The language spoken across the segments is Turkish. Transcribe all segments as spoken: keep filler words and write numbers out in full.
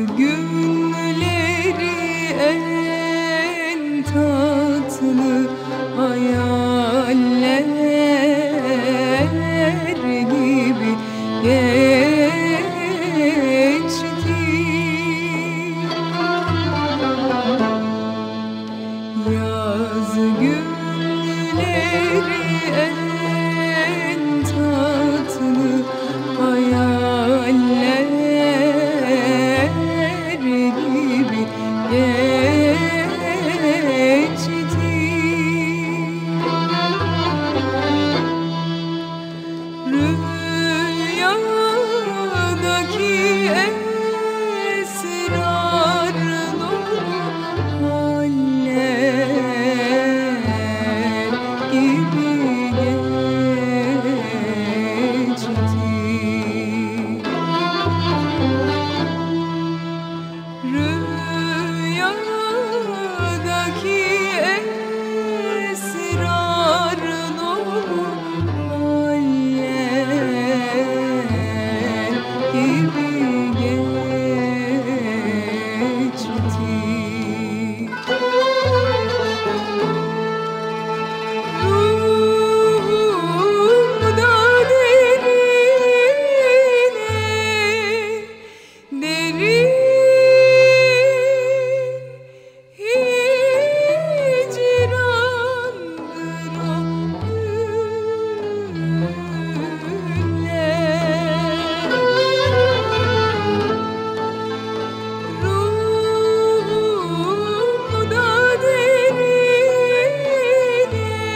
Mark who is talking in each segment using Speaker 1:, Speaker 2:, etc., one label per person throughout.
Speaker 1: günleri en tatlı hayaller gibi geçti. Yaz günleri en tatlı hayaller gibi geçti. Rüyâdaki esrâr dolu hayaller gibi geçti. Rüyâdaki esrâr dolu hayaller gibi geçti. Ruhumda derine derin hicrandır o günler. Ruhumda derine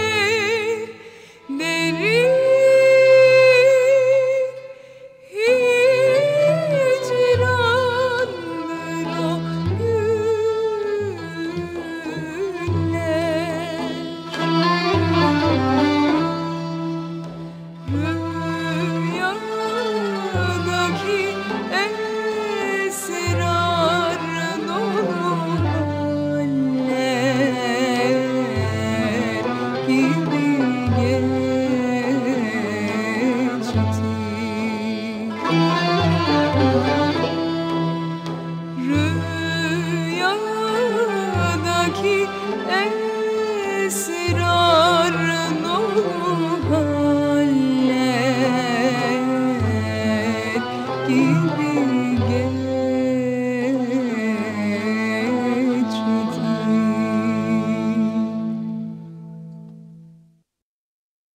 Speaker 1: derin hicrandır o günler. Rüyâdaki esrâr dolu hayaller gibi geçti. Rüyâdaki esrâr dolu hayaller gibi